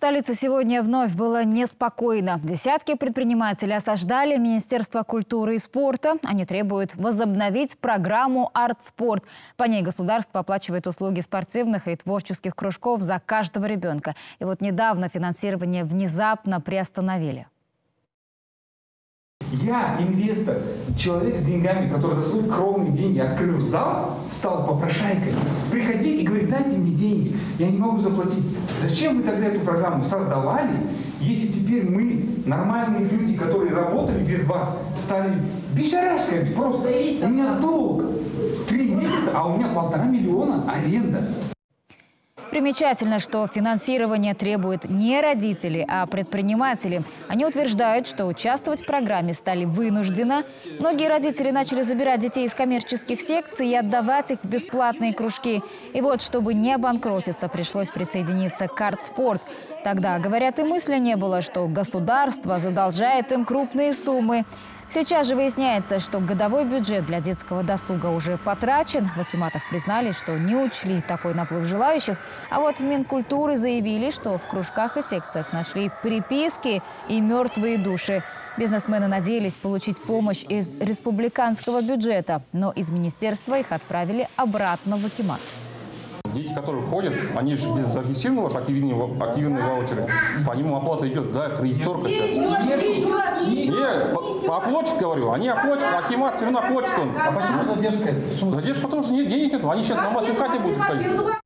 столице сегодня вновь было неспокойно. Десятки предпринимателей осаждали Министерство культуры и спорта. Они требуют возобновить программу «Артспорт». По ней государство оплачивает услуги спортивных и творческих кружков за каждого ребенка. И вот недавно финансирование внезапно приостановили. Я инвестор, человек с деньгами, который за свои кровные деньги открыл зал, стал попрошайкой. Приходите и говорит: дайте мне деньги, я не могу заплатить. Зачем мы тогда эту программу создавали, если теперь мы, нормальные люди, которые работали без вас, стали бешарашками просто? У меня долг 3 месяца, а у меня 1,5 миллиона аренда. Примечательно, что финансирование требует не родители, а предприниматели. Они утверждают, что участвовать в программе стали вынужденно. Многие родители начали забирать детей из коммерческих секций и отдавать их в бесплатные кружки. И вот, чтобы не обанкротиться, пришлось присоединиться к «Артспорт». Тогда, говорят, и мысли не было, что государство задолжает им крупные суммы. Сейчас же выясняется, что годовой бюджет для детского досуга уже потрачен. В акиматах признались, что не учли такой наплыв желающих. А вот в Минкультуры заявили, что в кружках и секциях нашли приписки и мертвые души. Бизнесмены надеялись получить помощь из республиканского бюджета, но из министерства их отправили обратно в акимат. Дети, которые ходят, они же без зафиксированного активные ваучеры. По нему оплата идет, да, кредиторка сейчас. Нет, оплатят, говорю, они оплатят, акимат все равно оплатит он. А почему задержка? Задержка, потому что нет денег нет. Они сейчас на массовой хате будут ходить.